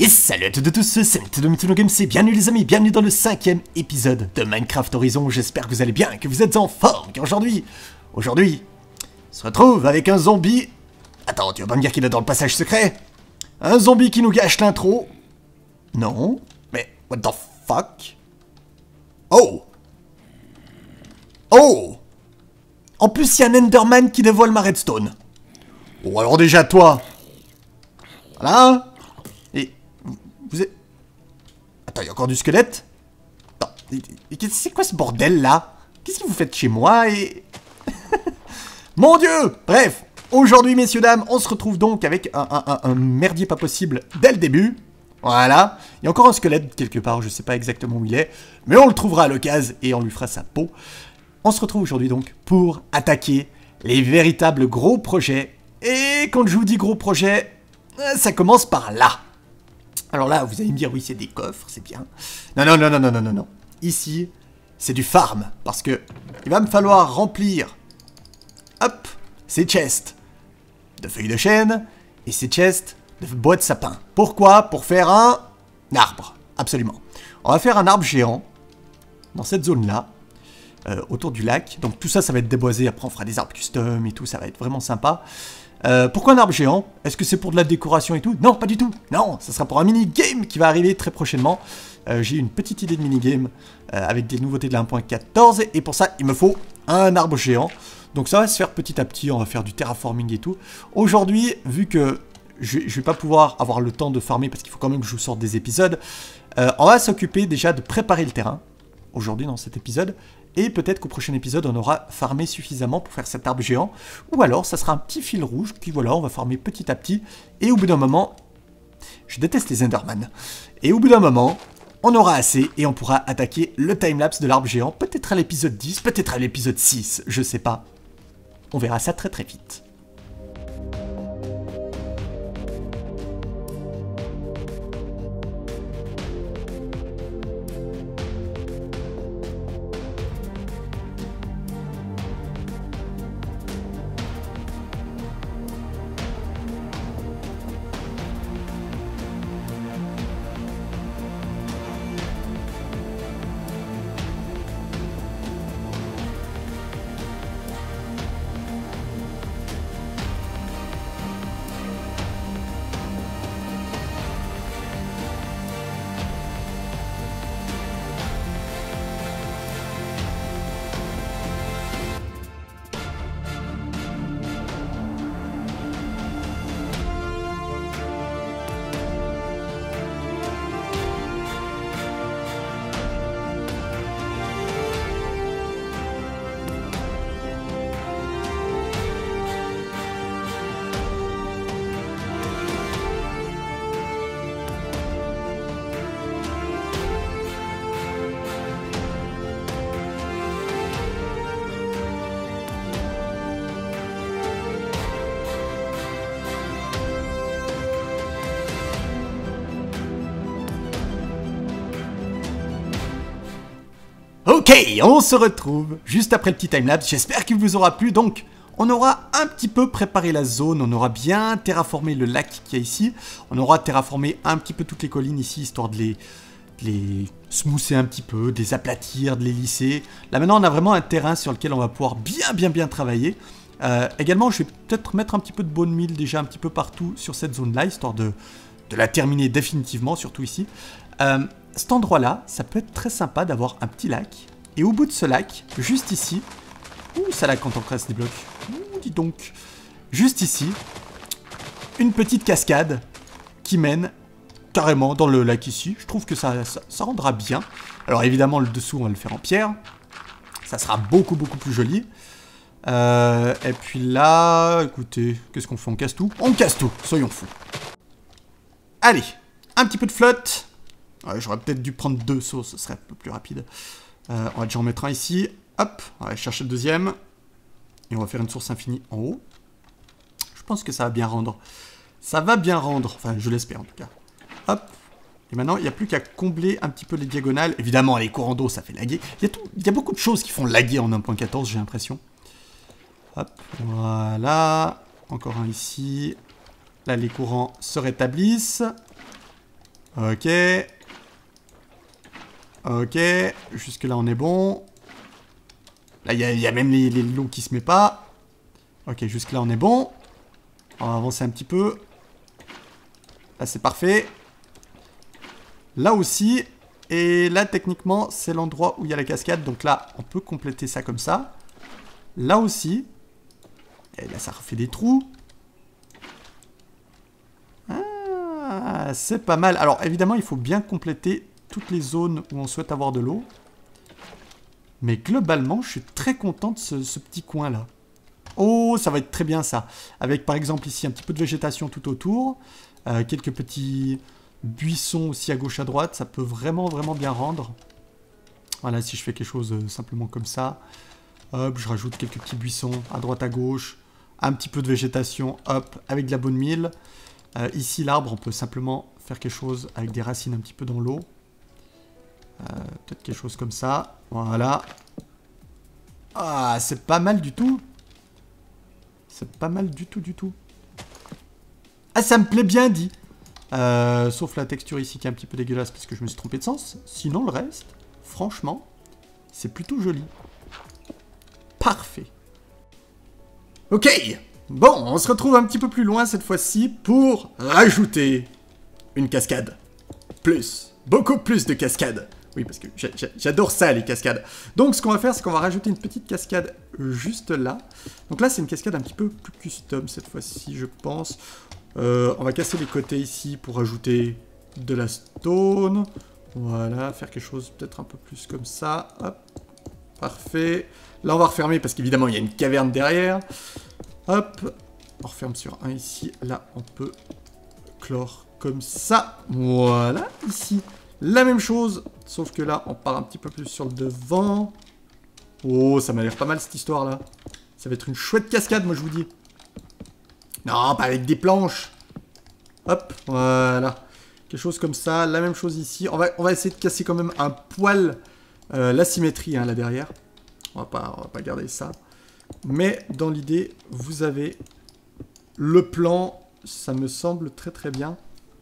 Et salut à toutes et tous, c'est Mituno Games, et bienvenue les amis, bienvenue dans le 5e épisode de Minecraft Horizon. J'espère que vous allez bien, que vous êtes en forme, qu'aujourd'hui, on se retrouve avec un zombie. Attends, tu vas pas me dire qu'il est dans le passage secret? Un zombie qui nous gâche l'intro. Non, mais what the fuck? Oh! Oh! En plus, il y a un Enderman qui dévoile ma redstone. Bon, alors déjà, toi. Voilà. Et vous êtes... Attends, il y a encore du squelette? Attends, c'est quoi ce bordel là? Qu'est-ce que vous faites chez moi et... Mon Dieu! Bref, aujourd'hui messieurs dames, on se retrouve donc avec un merdier pas possible dès le début. Voilà. Il y a encore un squelette quelque part, je sais pas exactement où il est, mais on le trouvera à l'occasion et on lui fera sa peau. On se retrouve aujourd'hui donc pour attaquer les véritables gros projets. Et quand je vous dis gros projets, ça commence par là. Alors là, vous allez me dire, oui, c'est des coffres, c'est bien. Non, non, non, non, non, non, non, non. Ici, c'est du farm. Parce que il va me falloir remplir, hop, ces chests de feuilles de chêne et ces chests de bois de sapin. Pourquoi? Pour faire un arbre, absolument. On va faire un arbre géant dans cette zone-là, autour du lac. Donc tout ça, ça va être déboisé. Après, on fera des arbres custom et tout, ça va être vraiment sympa. Pourquoi un arbre géant? Est-ce que c'est pour de la décoration et tout? Non, pas du tout. Non, ça sera pour un mini-game qui va arriver très prochainement. J'ai une petite idée de mini-game avec des nouveautés de la 1.14. Et pour ça, il me faut un arbre géant. Donc ça va se faire petit à petit. On va faire du terraforming et tout. Aujourd'hui, vu que je vais pas pouvoir avoir le temps de farmer parce qu'il faut quand même que je vous sorte des épisodes, on va s'occuper déjà de préparer le terrain aujourd'hui dans cet épisode. Et peut-être qu'au prochain épisode, on aura farmé suffisamment pour faire cet arbre géant. Ou alors, ça sera un petit fil rouge, puis voilà, on va farmer petit à petit. Et au bout d'un moment, je déteste les Enderman. Et au bout d'un moment, on aura assez et on pourra attaquer le timelapse de l'arbre géant. Peut-être à l'épisode 10, peut-être à l'épisode 6, je sais pas. On verra ça très très vite. Ok, on se retrouve juste après le petit timelapse, j'espère qu'il vous aura plu. Donc, on aura un petit peu préparé la zone, on aura bien terraformé le lac qu'il y a ici. On aura terraformé un petit peu toutes les collines ici, histoire de les smoother un petit peu, de les aplatir, de les lisser. Là maintenant, on a vraiment un terrain sur lequel on va pouvoir bien travailler. Également, je vais peut-être mettre un petit peu de bone meal déjà un petit peu partout sur cette zone-là, histoire de la terminer définitivement, surtout ici. Cet endroit-là, ça peut être très sympa d'avoir un petit lac. Et au bout de ce lac, juste ici... Ouh, ça lag quand on casse des blocs. Ouh, dis donc. Juste ici, une petite cascade qui mène carrément dans le lac ici. Je trouve que ça rendra bien. Alors évidemment, le dessous, on va le faire en pierre. Ça sera beaucoup plus joli. Et puis là, écoutez, qu'est-ce qu'on fait? On casse tout? On casse tout, soyons fous. Allez, un petit peu de flotte. Ouais, j'aurais peut-être dû prendre 2 sauts, ce serait un peu plus rapide. On va déjà en mettre un ici. Hop, on va aller chercher le deuxième. Et on va faire une source infinie en haut. Je pense que ça va bien rendre. Ça va bien rendre. Enfin, je l'espère en tout cas. Hop. Et maintenant, il n'y a plus qu'à combler un petit peu les diagonales. Évidemment, les courants d'eau, ça fait laguer. Il y a beaucoup de choses qui font laguer en 1.14, j'ai l'impression. Hop, voilà. Encore un ici. Là, les courants se rétablissent. Ok. Ok. Jusque là, on est bon. Là, il y a même les lots qui se mettent pas. Ok, jusque là, on est bon. On va avancer un petit peu. Là, c'est parfait. Là aussi. Et là, techniquement, c'est l'endroit où il y a la cascade. Donc là, on peut compléter ça comme ça. Là aussi. Et là, ça refait des trous. Ah, c'est pas mal. Alors, évidemment, il faut bien compléter toutes les zones où on souhaite avoir de l'eau. Mais globalement, je suis très content de ce petit coin-là. Oh, ça va être très bien, ça. Avec, par exemple, ici, un petit peu de végétation tout autour. Quelques petits buissons aussi à gauche, à droite. Ça peut vraiment, vraiment bien rendre. Voilà, si je fais quelque chose simplement comme ça. Hop, je rajoute quelques petits buissons à droite, à gauche. Un petit peu de végétation, hop, avec de la bonne mille. Ici, l'arbre, on peut simplement faire quelque chose avec des racines un petit peu dans l'eau. Peut-être quelque chose comme ça. Voilà. Ah, c'est pas mal du tout. C'est pas mal du tout, du tout. Ah, ça me plaît bien dit. Sauf la texture ici qui est un petit peu dégueulasse parce que je me suis trompé de sens. Sinon, le reste, franchement, c'est plutôt joli. Parfait. Ok. Bon, on se retrouve un petit peu plus loin cette fois-ci pour rajouter une cascade. Plus. Beaucoup plus de cascades. Oui, parce que j'adore ça, les cascades. Donc, ce qu'on va faire, c'est qu'on va rajouter une petite cascade juste là. Donc là, c'est une cascade un petit peu plus custom cette fois-ci, je pense. On va casser les côtés ici pour rajouter de la stone. Voilà, faire quelque chose peut-être un peu plus comme ça. Hop, parfait. Là, on va refermer parce qu'évidemment, il y a une caverne derrière. Hop, on referme sur un ici. Là, on peut clore comme ça. Voilà, ici. La même chose, sauf que là, on part un petit peu plus sur le devant. Oh, ça m'a l'air pas mal cette histoire-là. Ça va être une chouette cascade, moi je vous dis. Non, pas avec des planches. Hop, voilà. Quelque chose comme ça. La même chose ici. On va essayer de casser quand même un poil la symétrie là derrière. On va pas garder ça. Mais dans l'idée, vous avez le plan. Ça me semble très très bien.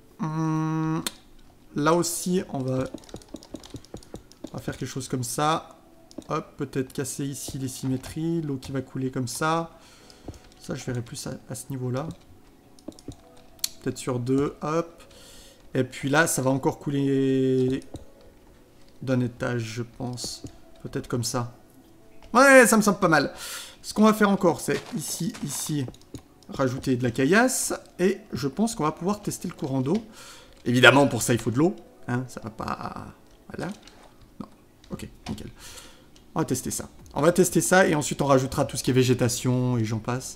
Là aussi, on va faire quelque chose comme ça. Hop, peut-être casser ici les symétries. L'eau qui va couler comme ça. Ça, je verrai plus à ce niveau-là. Peut-être sur 2. Hop. Et puis là, ça va encore couler d'un étage, je pense. Peut-être comme ça. Ouais, ça me semble pas mal. Ce qu'on va faire encore, c'est ici, rajouter de la caillasse. Et je pense qu'on va pouvoir tester le courant d'eau. Évidemment, pour ça, il faut de l'eau. Hein, ça va pas... Voilà. Non. Ok, nickel. On va tester ça. On va tester ça et ensuite on rajoutera tout ce qui est végétation et j'en passe.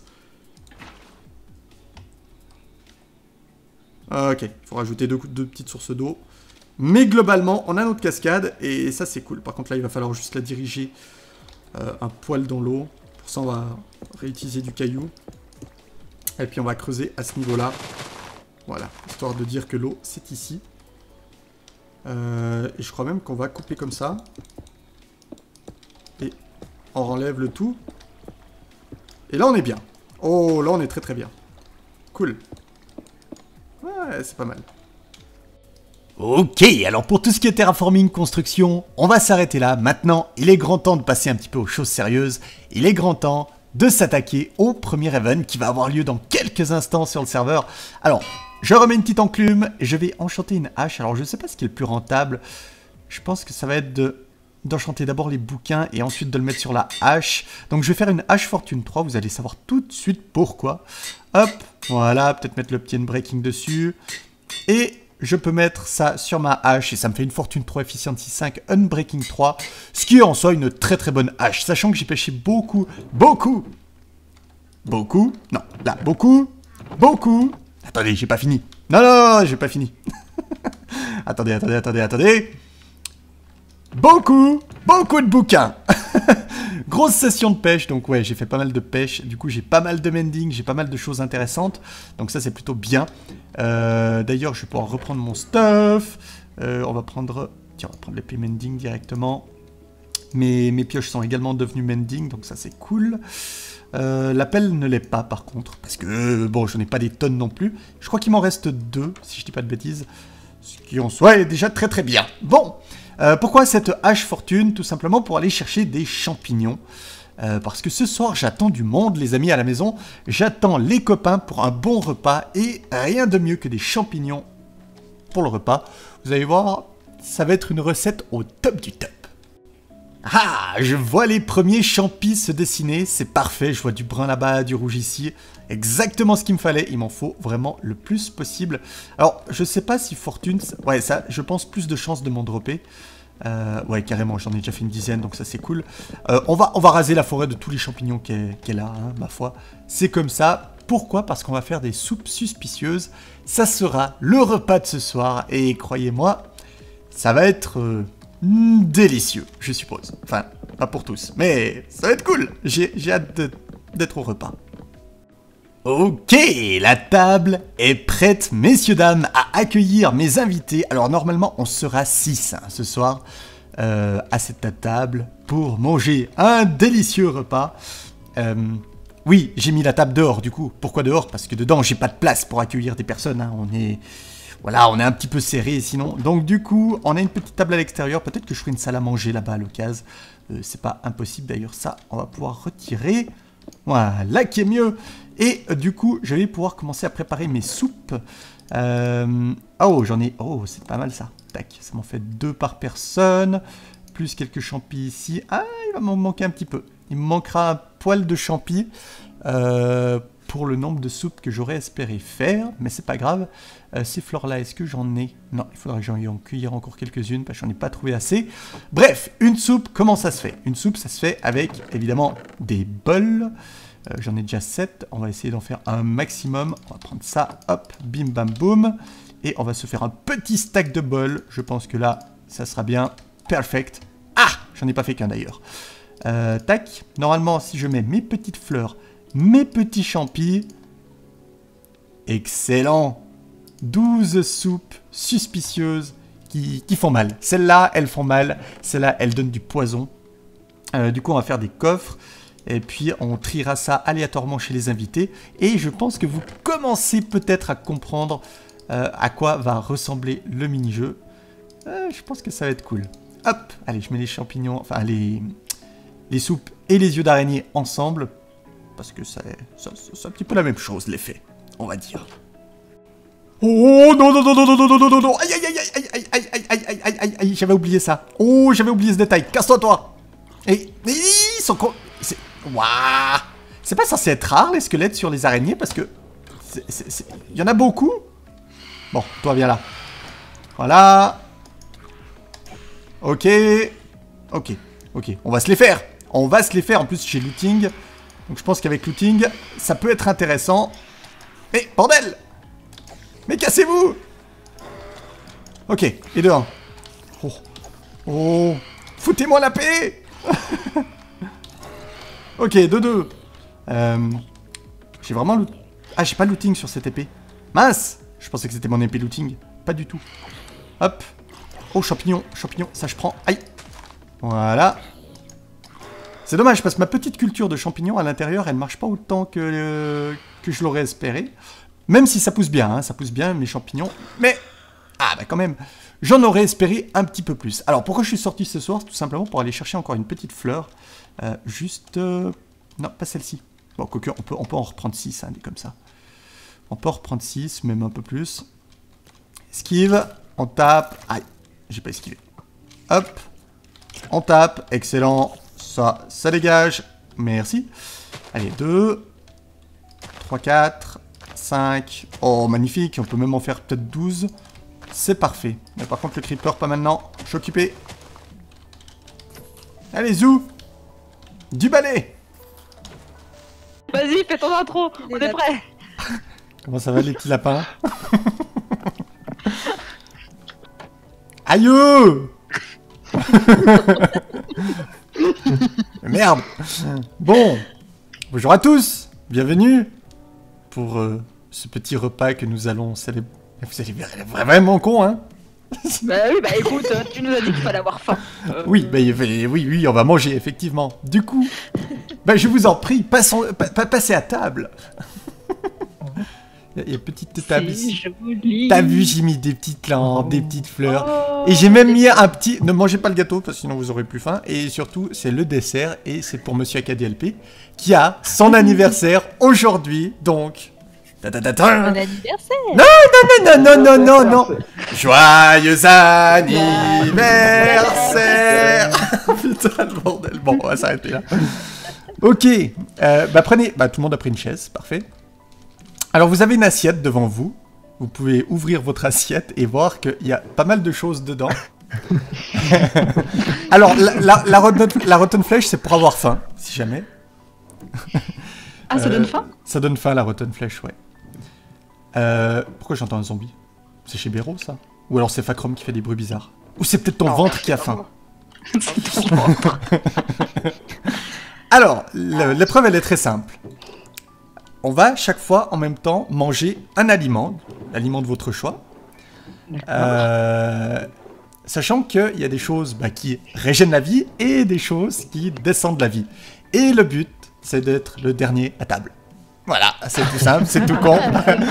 Ok, il faut rajouter deux petites sources d'eau. Mais globalement, on a notre cascade et ça c'est cool. Par contre là, il va falloir juste la diriger un poil dans l'eau. Pour ça, on va réutiliser du caillou. Et puis on va creuser à ce niveau-là. Voilà, histoire de dire que l'eau, c'est ici. Et je crois même qu'on va couper comme ça. Et on enlève le tout. Et là, on est bien. Oh, là, on est très très bien. Cool. Ouais, c'est pas mal. Ok, alors pour tout ce qui est terraforming, construction, on va s'arrêter là. Maintenant, il est grand temps de passer un petit peu aux choses sérieuses. Il est grand temps de s'attaquer au premier event qui va avoir lieu dans quelques instants sur le serveur. Alors, je remets une petite enclume et je vais enchanter une hache. Alors, je ne sais pas ce qui est le plus rentable. Je pense que ça va être d'enchanter d'abord les bouquins et ensuite de le mettre sur la hache. Donc, je vais faire une hache fortune 3. Vous allez savoir tout de suite pourquoi. Hop, voilà, peut-être mettre le petit breaking dessus. Et je peux mettre ça sur ma hache et ça me fait une fortune 3 efficiency 5 unbreaking 3, ce qui est en soi une très très bonne hache, sachant que j'ai pêché beaucoup, non, là, beaucoup, attendez, j'ai pas fini, non, j'ai pas fini, attendez, beaucoup de bouquins. Grosse session de pêche, donc ouais, j'ai fait pas mal de pêche. Du coup, j'ai pas mal de mending, j'ai pas mal de choses intéressantes. Donc ça, c'est plutôt bien. D'ailleurs, je vais pouvoir reprendre mon stuff. On va prendre... Tiens, on va prendre l'épée mending directement. Mes pioches sont également devenues mending, donc ça, c'est cool. La pelle ne l'est pas, par contre. Parce que, bon, je n'ai pas des tonnes non plus. Je crois qu'il m'en reste 2, si je dis pas de bêtises. Ce qui en soi est déjà très très bien. Bon, pourquoi cette hache fortune? Tout simplement pour aller chercher des champignons. Parce que ce soir, j'attends du monde, les amis, à la maison. J'attends les copains pour un bon repas. Et rien de mieux que des champignons pour le repas. Vous allez voir, ça va être une recette au top du top. Ah, je vois les premiers champis se dessiner. C'est parfait, je vois du brun là-bas, du rouge ici. Exactement ce qu'il me fallait. Il m'en faut vraiment le plus possible. Alors, je sais pas si fortune... Ouais, ça, je pense plus de chances de m'en dropper. Ouais, carrément, j'en ai déjà fait une dizaine, donc ça c'est cool. On va raser la forêt de tous les champignons qu'elle a, hein, ma foi. C'est comme ça. Pourquoi? Parce qu'on va faire des soupes suspicieuses. Ça sera le repas de ce soir. Et croyez-moi, ça va être délicieux, je suppose. Enfin, pas pour tous, mais ça va être cool. J'ai hâte d'être au repas. Ok, la table est prête, messieurs, dames, à accueillir mes invités. Alors normalement, on sera 6 hein, ce soir à cette table pour manger un délicieux repas. Oui, j'ai mis la table dehors du coup. Pourquoi dehors? Parce que dedans, j'ai pas de place pour accueillir des personnes. Hein. Voilà, on est un petit peu serré sinon. Donc du coup, on a une petite table à l'extérieur. Peut-être que je ferai une salle à manger là-bas à l'occasion. C'est pas impossible d'ailleurs, ça, on va pouvoir retirer. Voilà, qui est mieux. Et du coup, je vais pouvoir commencer à préparer mes soupes. Oh, j'en ai... Oh, c'est pas mal ça. Tac, ça m'en fait 2 par personne. Plus quelques champis ici. Ah, il va m'en manquer un petit peu. Il me manquera un poil de champis pour le nombre de soupes que j'aurais espéré faire. Mais c'est pas grave. Ces fleurs-là, est-ce que j'en ai? Non, il faudra que j'en cueille encore quelques-unes parce que j'en ai pas trouvé assez. Bref, une soupe, comment ça se fait? Une soupe, ça se fait avec, évidemment, des bols. J'en ai déjà 7, on va essayer d'en faire un maximum. On va prendre ça, hop, bim bam boum. Et on va se faire un petit stack de bols. Je pense que là, ça sera bien. Perfect. Ah, j'en ai pas fait qu'un d'ailleurs. Tac. Normalement, si je mets mes petites fleurs, mes petits champis. Excellent. 12 soupes suspicieuses qui font mal. Celles-là, elles font mal. Celles-là, elles donnent du poison. Du coup, on va faire des coffres. Et puis, on triera ça aléatoirement chez les invités. Et je pense que vous commencez peut-être à comprendre à quoi va ressembler le mini-jeu. Je pense que ça va être cool. Hop, allez, je mets les champignons, enfin les soupes et les yeux d'araignée ensemble. Parce que c'est un petit peu la même chose, l'effet, on va dire. Oh non, non, non, non, non, non, non, non, non, aïe, aïe, aïe, aïe, aïe, aïe, aïe, aïe, aïe, aïe, aïe, aïe, j'avais oublié ça. Oh, j'avais oublié ce détail, casse-toi, toi. Et ils sont... Waouh! C'est pas censé être rare les squelettes sur les araignées parce que... Il y en a beaucoup. Bon, toi viens là. Voilà. Ok. Ok. Ok. On va se les faire. On va se les faire. En plus, j'ai looting. Donc je pense qu'avec looting, ça peut être intéressant. Mais, bordel! Mais cassez-vous! Ok. Et dehors. Oh. Oh. Foutez-moi la paix! Ok, 2-2. J'ai vraiment... Ah, j'ai pas looting sur cette épée. Mince! Je pensais que c'était mon épée looting. Pas du tout. Hop. Oh, champignon. Champignon, ça je prends. Aïe. Voilà. C'est dommage, parce que ma petite culture de champignons à l'intérieur, elle marche pas autant que je l'aurais espéré. Même si ça pousse bien, hein, ça pousse bien mes champignons. Mais... Ah, bah quand même... J'en aurais espéré un petit peu plus. Alors, pourquoi je suis sorti ce soir? Tout simplement pour aller chercher encore une petite fleur. Juste... Non, pas celle-ci. Bon, quoique, on peut en reprendre 6, hein, des comme ça. On peut en reprendre 6, même un peu plus. Esquive, on tape. Aïe, j'ai pas esquivé. Hop, on tape, excellent. Ça dégage. Merci. Allez, 2, 3, 4, 5. Oh, magnifique, on peut même en faire peut-être 12. C'est parfait. Mais par contre, le creeper, pas maintenant. Je suis occupé. Allez, zou. Du balai. Vas-y, fais ton intro. On est prêt. Comment ça va, les petits lapins? Aïe. Merde. Bon. Bonjour à tous. Bienvenue pour ce petit repas que nous allons célébrer. Vous allez vraiment con, hein? Bah oui, bah écoute, tu nous as dit qu'il fallait avoir faim. Oui, bah, oui, on va manger, effectivement. Du coup, bah, je vous en prie, passez à table. Il y a petite table C'est ici. joli. T'as vu, j'ai mis des petites lampes, des petites fleurs. Oh, Et j'ai même mis un petit... Ne mangez pas le gâteau, parce que sinon vous aurez plus faim. Et surtout, c'est le dessert, et c'est pour Monsieur AKDLP, qui a son anniversaire aujourd'hui, donc... Bon Ta-ta-ta-ta. anniversaire. Non. Joyeux anniversaire. Putain, le bordel. Bon, on va s'arrêter là. Ok, prenez... tout le monde a pris une chaise, parfait. Alors, vous avez une assiette devant vous. Vous pouvez ouvrir votre assiette et voir qu'il y a pas mal de choses dedans. Alors, la Rotten Flèche, c'est pour avoir faim, si jamais. Ah, ça donne faim? Ça donne faim, la Rotten Flèche, ouais. Pourquoi j'entends un zombie? C'est chez Béraud, ça? Ou alors c'est Facrom qui fait des bruits bizarres? Ou c'est peut-être ton ventre qui a faim? Alors, l'épreuve, elle est très simple. On va chaque fois, en même temps, manger un aliment, l'aliment de votre choix. Sachant qu'il y a des choses qui régènent la vie et des choses qui descendent la vie. Et le but, c'est d'être le dernier à table. Voilà, c'est tout simple, c'est tout con.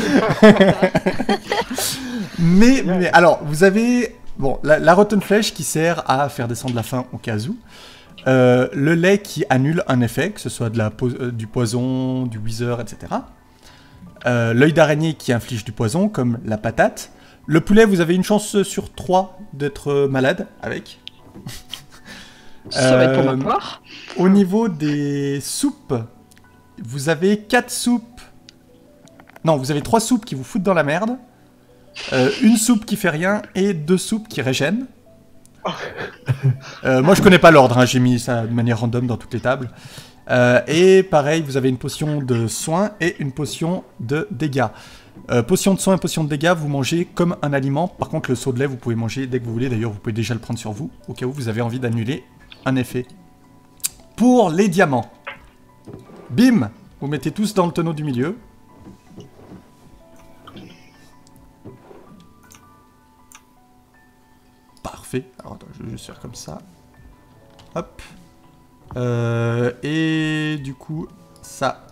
mais alors, vous avez la Rotten Flèche qui sert à faire descendre la faim au cas où. Le lait qui annule un effet, que ce soit du poison, du wither, etc. L'œil d'araignée qui inflige du poison, comme la patate. Le poulet, vous avez une chance sur 3 d'être malade avec. Ça va être pour ma part. Au niveau des soupes, vous avez 4 soupes. Non, vous avez 3 soupes qui vous foutent dans la merde. Une soupe qui fait rien et 2 soupes qui régènent. Moi je connais pas l'ordre, hein, j'ai mis ça de manière random dans toutes les tables. Et pareil, vous avez une potion de soin et une potion de dégâts. Potion de soin et potion de dégâts, vous mangez comme un aliment. Par contre, le seau de lait, vous pouvez manger dès que vous voulez. D'ailleurs, vous pouvez déjà le prendre sur vous, au cas où vous avez envie d'annuler un effet. Pour les diamants, bim, vous mettez tous dans le tonneau du milieu. Parfait. Alors, attends, je vais juste faire comme ça. Hop. Et du coup, ça,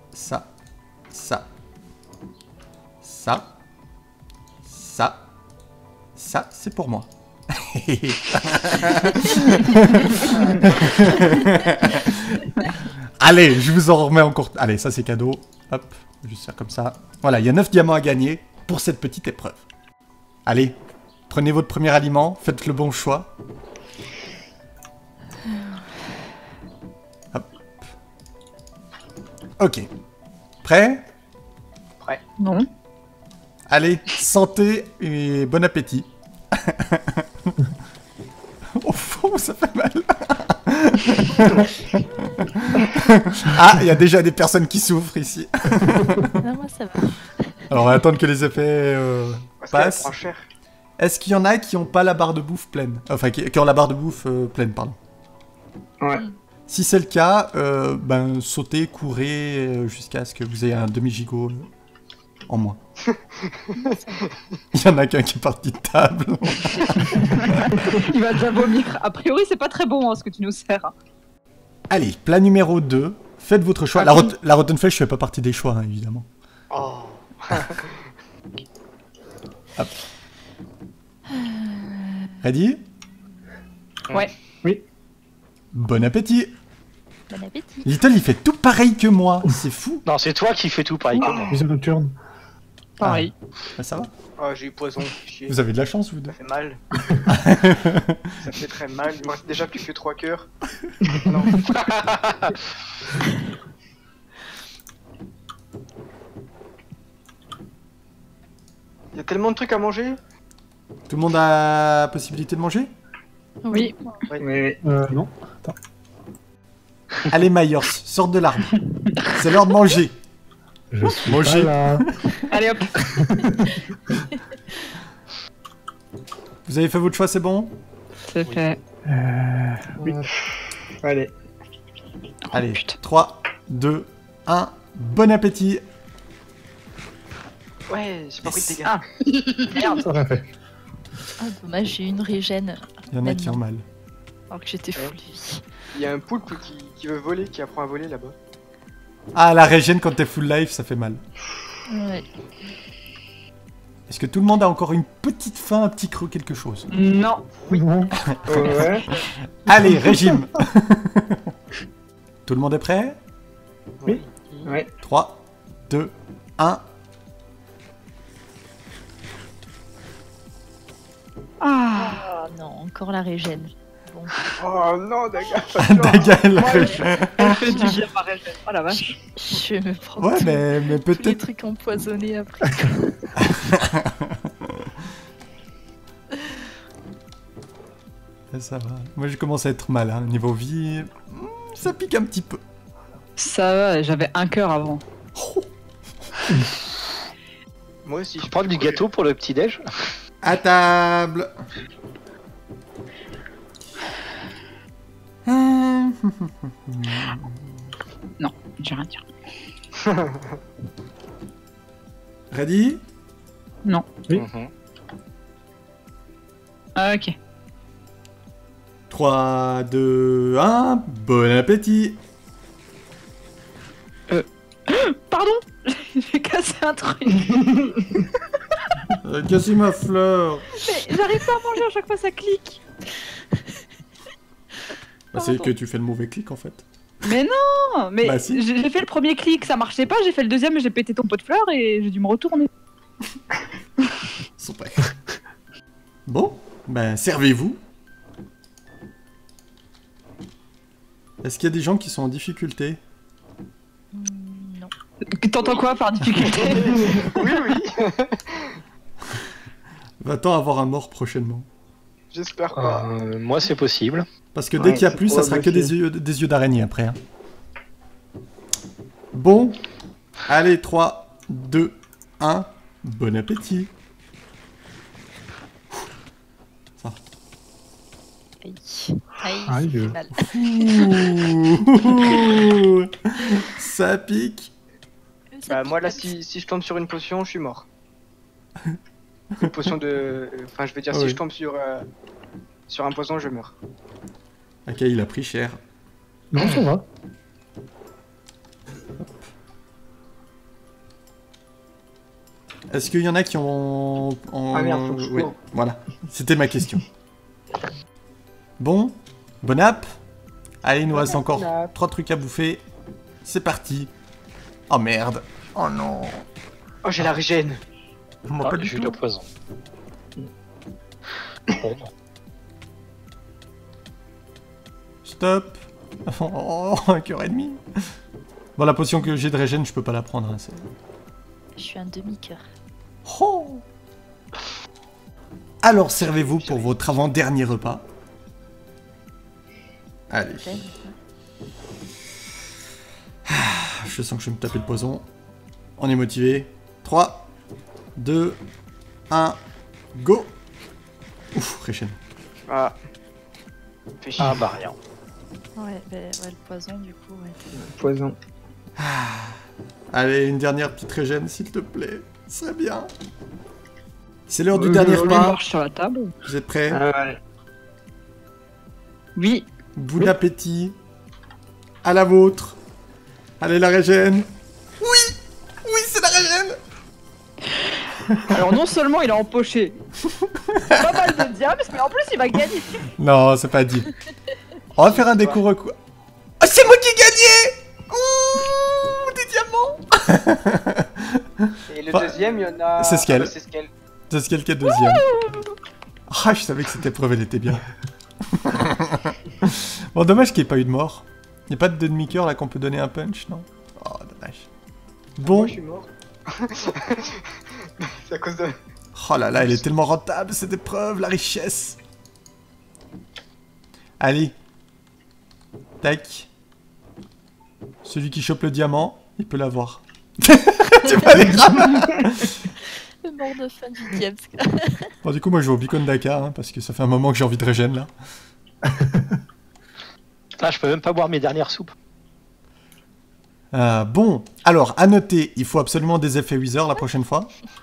c'est pour moi. Allez, je vous en remets encore. Allez, ça c'est cadeau. Hop, je vais juste faire comme ça. Voilà, il y a 9 diamants à gagner pour cette petite épreuve. Allez, prenez votre premier aliment, faites le bon choix. Hop. Ok. Prêt? Prêt. Non. Allez, santé et bon appétit. Au fond, ça fait mal. Ah, il y a déjà des personnes qui souffrent ici. Non, moi ça va. Alors, on va attendre que les effets Parce qu'elle passent. prend cher. Est-ce qu'il y en a qui ont pas la barre de bouffe pleine? Enfin, qui ont la barre de bouffe pleine, pardon. Ouais. Si c'est le cas, sautez, courez jusqu'à ce que vous ayez un demi-gigot en moins. Il y en a qu'un qui est parti de table. Il va déjà vomir. A priori, c'est pas très bon ce que tu nous sers. Allez, plat numéro 2. Faites votre choix. La Rotten Flèche fait pas partie des choix, hein, évidemment. Oh. Hop. Ready? Ouais. Oui. Bon appétit. Bon appétit. Little, il fait tout pareil que moi. C'est fou. Non, c'est toi qui fais tout pareil que moi. Vision nocturne. Pareil. Bah, ça va. Oh, j'ai eu poison. Chier. Vous avez de la chance, vous deux. Ça fait mal. Ça fait très mal. Il me reste déjà plus que 3 cœurs. Non. Il y a tellement de trucs à manger. Tout le monde a la possibilité de manger? Oui. Non. Allez, Myers, sors de l'arbre. C'est l'heure de manger. Je suis Manger. pas là. Allez hop. Vous avez fait votre choix, c'est bon? C'est fait. Oui. Allez. Allez, putain. 3, 2, 1. Bon appétit. Ouais, j'ai pas pris de dégâts. Ah. Merde. Ça aurait fait. Ah, dommage, j'ai eu une régène. Il y en a qui ont mal. Alors que j'étais full vie. Il y a un poulpe qui veut voler, qui apprend à voler là-bas. Ah, la régène quand t'es full life, ça fait mal. Ouais. Est-ce que tout le monde a encore une petite faim, un petit creux, quelque chose? Non. Non. Ouais. Allez, régime. Tout le monde est prêt? Oui. Ouais. 3, 2, 1. Ah. Oh non, encore la régène. Bon, Oh non, Daga. Daga, elle Ouais. régime. Elle fait du bien, ma régène. Oh la vache. je vais me prends Ouais, tous mais tous les peut-être... trucs empoisonnés après. Ça va. Moi, je commence à être mal, hein. Niveau vie, ça pique un petit peu. Ça va, j'avais un cœur avant. Moi aussi, Je prends du gâteau pour le petit-déj. À table. Non, j'ai rien dire. Ready? Non. Oui. Mhm. Ah, ok. 3, 2, 1. Bon appétit. Pardon. J'ai cassé un truc. Cassez ma fleur. Mais j'arrive pas à manger, à chaque fois ça clique. Bah, c'est que tu fais le mauvais clic en fait. Mais non. Mais Bah, si. j'ai fait le premier clic, ça marchait pas. J'ai fait le deuxième et j'ai pété ton pot de fleurs et j'ai dû me retourner. Super. Bon, ben servez-vous. Est-ce qu'il y a des gens qui sont en difficulté? Non. T'entends quoi par difficulté? Oui, oui. Va-t-on avoir un mort prochainement? J'espère pas. Moi, c'est possible. Parce que dès Ouais, qu'il y a c'est plus, ça sera que probable des yeux d'araignée après. Hein. Bon, allez, 3, 2, 1, bon appétit. Ça. Aïe. Aïe, Aïe. c'est mal. Ouh. Ça pique. Bah, moi là, si je tombe sur une potion, je suis mort. Une potion de. Enfin, je veux dire, Ah si oui. je tombe sur un poison, je meurs. Ok, il a pris cher. Non, ça va. Est-ce qu'il y en a qui ont... Ah merde, faut que je ouais, cours. voilà. C'était ma question. Bon, bon app. Allez, il nous reste encore 3 trucs à bouffer. C'est parti. Oh merde. Oh non. Oh, j'ai la régène. Moi, Ah, pas du j'ai eu tout. le poison. Bon, Stop. Oh, un cœur et demi. Bon, la potion que j'ai de régène, je peux pas la prendre. Hein, c'est- Je suis un demi-cœur. Oh. Alors, servez-vous pour votre avant-dernier repas. Allez. Ok. Je sens que je vais me taper le poison. On est motivé. 3, 2, 1, go. Ouf, régène. Ah. Fais chier. ah bah rien. Ouais, bah, ouais, le poison, du coup, ouais. Poison. Allez, une dernière petite régène, s'il te plaît. Ce serait bien. C'est l'heure du Le dernier lait repas. marche sur la table. Vous êtes prêts? Ouais. Oui. Bon appétit. À la vôtre. Allez, la régène. Oui! Oui, c'est la régène! Alors non seulement il a empoché pas mal de diamants, mais en plus il va gagner. Non, c'est pas dit. On va faire un déco recours. Oh, c'est moi qui ai gagné! Ouh, des diamants! Et le Bah, deuxième, il y en a. c'est Skel. Ah, bah, c'est Skel. C'est ce qu'elle est deuxième. Ah, je savais que cette épreuve, elle était bien. Bon, dommage qu'il n'y ait pas eu de mort. Il n'y a pas de demi-cœur là qu'on peut donner un punch, non? Oh, dommage. Bon. Moi, je suis mort. C'est à cause de. Oh là là, elle est tellement rentable cette épreuve, la richesse. Allez. Tac. Celui qui chope le diamant, il peut l'avoir. Tu vas les grammes. Le mort de fin du diable. Bon, du coup, moi je vais au Beacon Dakar, hein, parce que ça fait un moment que j'ai envie de régène là. Ah, je peux même pas boire mes dernières soupes. Bon, alors, à noter, il faut absolument des effets Wither la prochaine fois.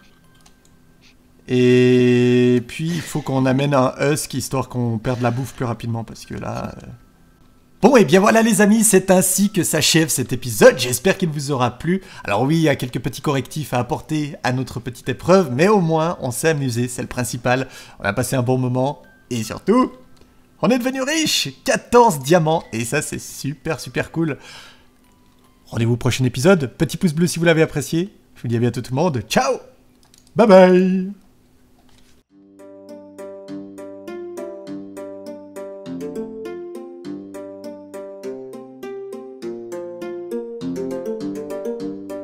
Et puis, il faut qu'on amène un Husk, histoire qu'on perde la bouffe plus rapidement, parce que là... Bon, et bien voilà les amis, c'est ainsi que s'achève cet épisode, j'espère qu'il vous aura plu. Alors oui, il y a quelques petits correctifs à apporter à notre petite épreuve, mais au moins on s'est amusé, c'est le principal. On a passé un bon moment, et surtout, on est devenu riche, 14 diamants, et ça c'est super cool. Rendez-vous au prochain épisode, petit pouce bleu si vous l'avez apprécié, je vous dis à bientôt tout le monde, ciao, bye bye.